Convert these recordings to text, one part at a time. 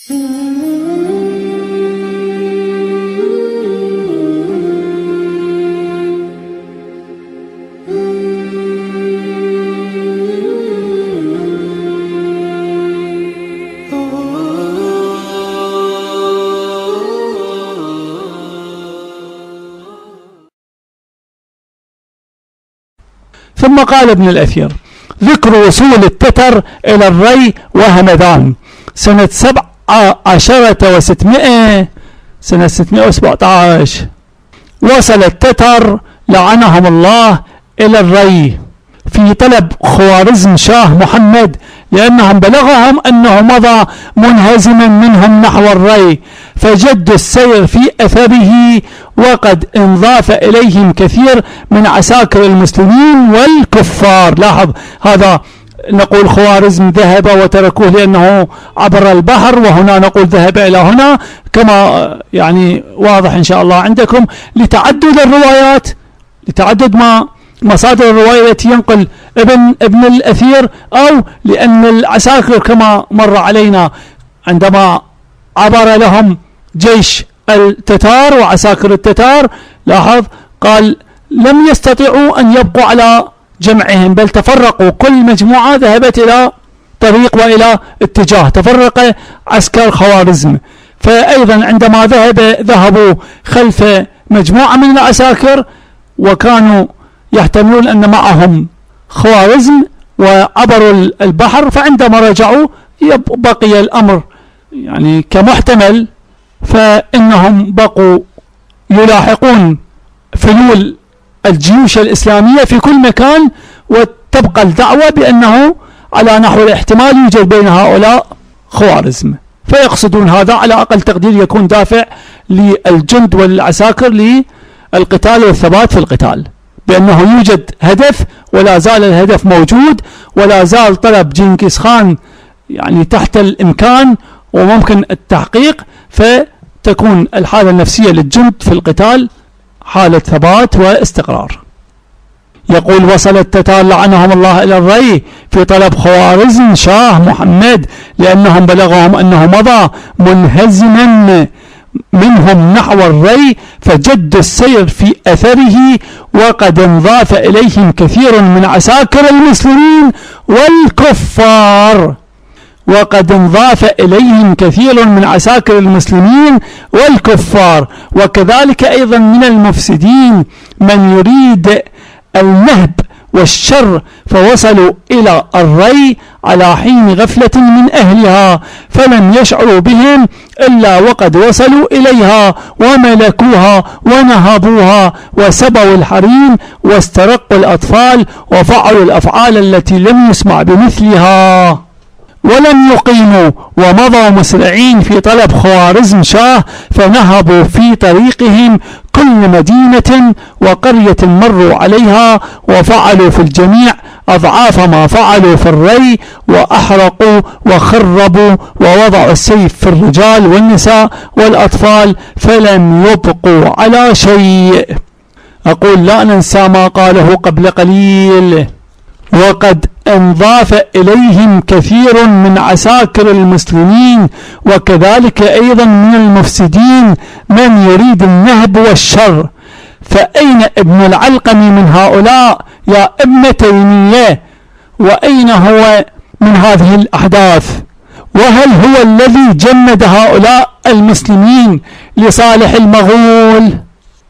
ثم قال ابن الأثير: ذكر وصول التتر إلى الري وهمدان سنة 17 و600، سنة 617 وصل التتر لعنهم الله إلى الري في طلب خوارزم شاه محمد، لأنهم بلغهم أنه مضى منهزما منهم نحو الري، فجدوا السير في أثره، وقد انضاف إليهم كثير من عساكر المسلمين والكفار. لاحظ هذا، نقول خوارزم ذهب وتركوه لأنه عبر البحر، وهنا نقول ذهب إلى هنا، كما يعني واضح إن شاء الله عندكم، لتعدد الروايات، لتعدد مصادر الرواية التي ينقل ابن الأثير، أو لأن العساكر كما مر علينا عندما عبر لهم جيش التتار وعساكر التتار، لاحظ قال لم يستطيعوا أن يبقوا على جمعهم، بل تفرقوا، كل مجموعة ذهبت إلى طريق وإلى اتجاه، تفرق عسكر خوارزم. فأيضا عندما ذهبوا خلف مجموعة من العساكر، وكانوا يحتملون أن معهم خوارزم وعبروا البحر، فعندما رجعوا بقي الأمر يعني كمحتمل، فإنهم بقوا يلاحقون فلول الجيوش الإسلامية في كل مكان، وتبقى الدعوة بأنه على نحو الاحتمال يوجد بين هؤلاء خوارزم، فيقصدون هذا على أقل تقدير يكون دافع للجند والعساكر للقتال والثبات في القتال، بأنه يوجد هدف ولا زال الهدف موجود، ولا زال طلب جنكيز خان يعني تحت الإمكان وممكن التحقيق، فتكون الحالة النفسية للجند في القتال حالة ثبات واستقرار. يقول: وصل التتار لعنهم الله إلى الري في طلب خوارزم شاه محمد، لأنهم بلغهم أنه مضى منهزما منهم نحو الري، فجد السير في أثره، وقد انضاف إليهم كثير من عساكر المسلمين والكفار، وقد انضاف إليهم كثير من عساكر المسلمين والكفار، وكذلك أيضا من المفسدين من يريد النهب والشر، فوصلوا إلى الري على حين غفلة من أهلها، فلم يشعروا بهم إلا وقد وصلوا إليها وملكوها ونهبوها، وسبوا الحريم واسترقوا الأطفال، وفعلوا الأفعال التي لم يسمع بمثلها، ولم يقيموا، ومضوا مسرعين في طلب خوارزم شاه، فنهبوا في طريقهم كل مدينة وقرية مروا عليها، وفعلوا في الجميع أضعاف ما فعلوا في الري، وأحرقوا وخربوا، ووضعوا السيف في الرجال والنساء والأطفال، فلم يبقوا على شيء. أقول: لا ننسى ما قاله قبل قليل: وقد انضاف إليهم كثير من عساكر المسلمين، وكذلك أيضا من المفسدين من يريد النهب والشر. فأين ابن العلقمي من هؤلاء يا ابن تيمية؟ وأين هو من هذه الأحداث؟ وهل هو الذي جند هؤلاء المسلمين لصالح المغول؟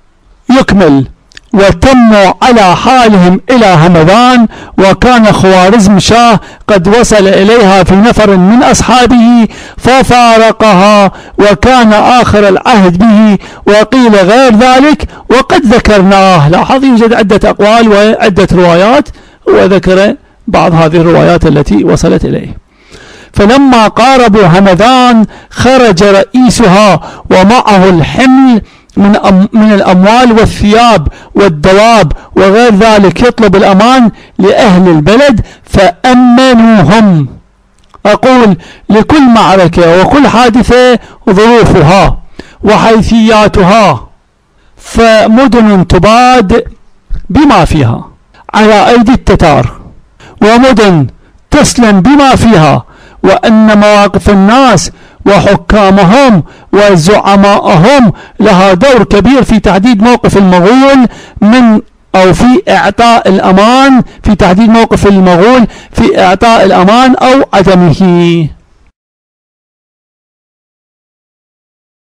يكمل: وتموا على حالهم إلى همدان، وكان خوارزم شاه قد وصل إليها في نفر من أصحابه ففارقها، وكان آخر العهد به، وقيل غير ذلك وقد ذكرناه. لاحظ يوجد عدة أقوال وعدة روايات، وذكر بعض هذه الروايات التي وصلت إليه. فلما قاربوا همدان خرج رئيسها ومعه الحمل من الأموال والثياب والدواب وغير ذلك، يطلب الأمان لأهل البلد فأمنوهم. أقول: لكل معركة وكل حادثة ظروفها وحيثياتها، فمدن تباد بما فيها على أيدي التتار، ومدن تسلم بما فيها، وأن مواقف الناس وحكامهم وزعمائهم لها دور كبير في تحديد موقف المغول في إعطاء الأمان، في تحديد موقف المغول في إعطاء الأمان أو عدمه.